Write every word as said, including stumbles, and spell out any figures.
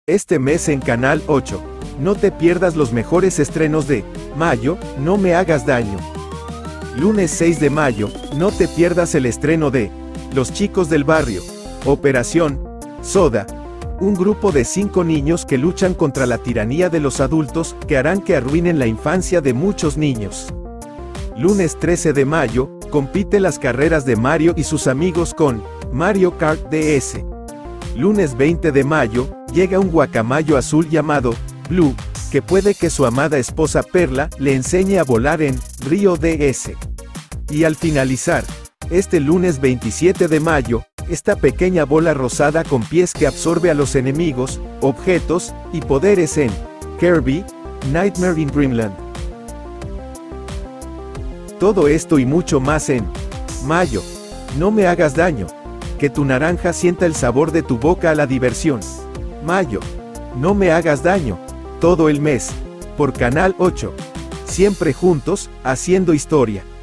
Este mes en Canal ocho. No te pierdas los mejores estrenos de mayo, No me hagas daño. Lunes seis de mayo, no te pierdas el estreno de Los chicos del barrio. Operación Soda. Un grupo de cinco niños que luchan contra la tiranía de los adultos, que harán que arruinen la infancia de muchos niños. Lunes trece de mayo, compite las carreras de Mario y sus amigos con Mario Kart D S. Lunes veinte de mayo, llega un guacamayo azul llamado Blue, que puede que su amada esposa Perla le enseñe a volar en Río D S. Y al finalizar, este lunes veintisiete de mayo, esta pequeña bola rosada con pies que absorbe a los enemigos, objetos y poderes en Kirby Nightmare in Dreamland. Todo esto y mucho más en mayo. No me hagas daño. Que tu naranja sienta el sabor de tu boca a la diversión. Mayo. No me hagas daño. Todo el mes. Por Canal ocho. Siempre juntos, haciendo historia.